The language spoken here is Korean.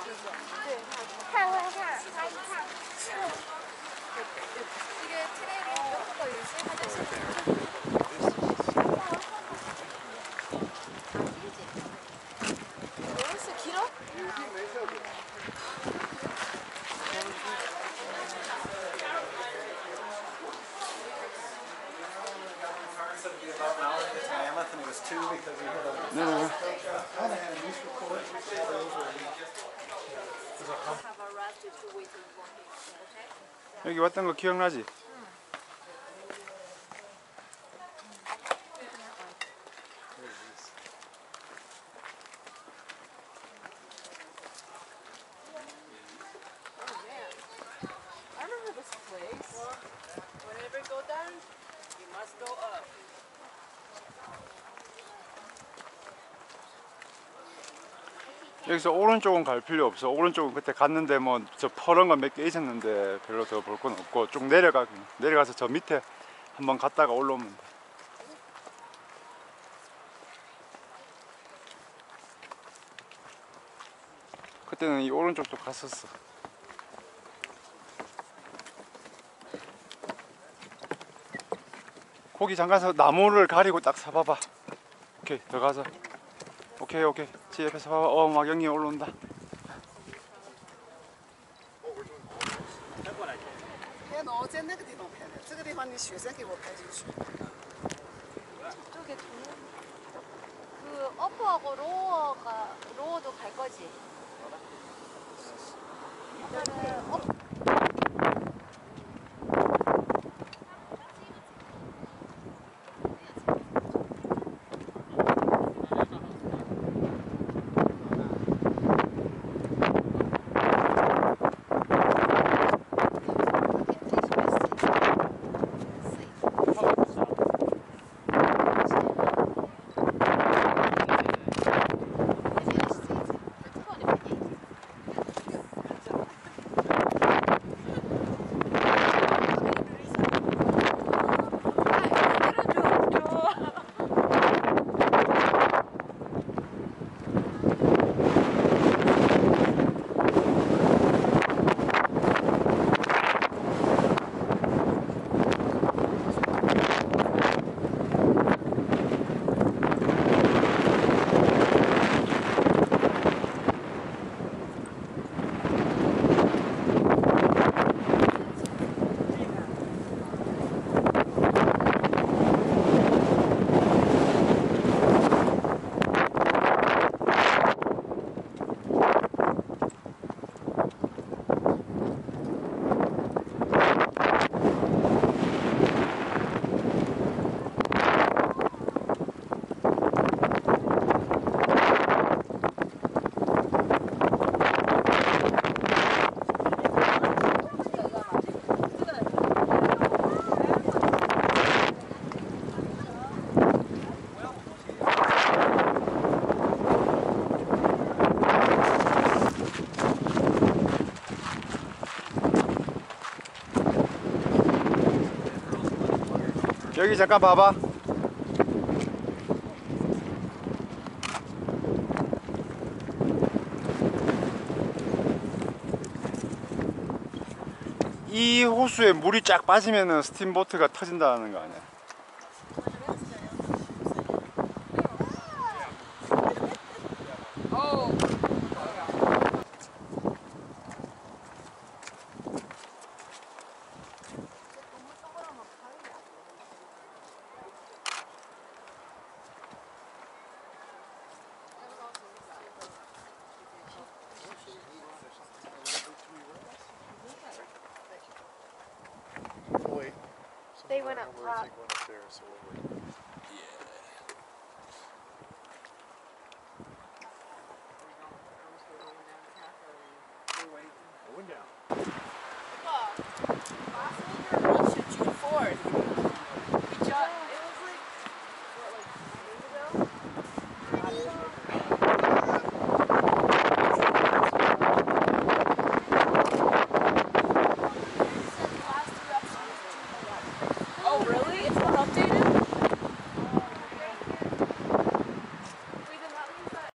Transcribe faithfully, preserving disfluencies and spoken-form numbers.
对，看看看，拍一看。이게 트레일이 몇 번 걸리지? 화장실. 너무 길어? 네. 여기 왔던 거 기억나지? 여기서 오른쪽은 갈 필요 없어. 오른쪽은 그때 갔는데 뭐 저 퍼런 거 몇 개 있었는데 별로 더 볼 건 없고 쭉 내려가 내려가서 저 밑에 한번 갔다가 올라오면 돼. 그때는 이 오른쪽도 갔었어. 거기 잠깐 서 나무를 가리고 딱 서봐봐. 오케이 들어가서. 오케이 오케이 지 옆에서 봐봐. 어 막 영이 올라온다. 저쪽에 돈, 그 어퍼하고 로어가 로어도 갈 거지. 이거는 업. 여기 잠깐 봐봐. 이 호수에 물이 쫙 빠지면은 스팀보트가 터진다는 거 아니야? They went up top. Shoot you forward.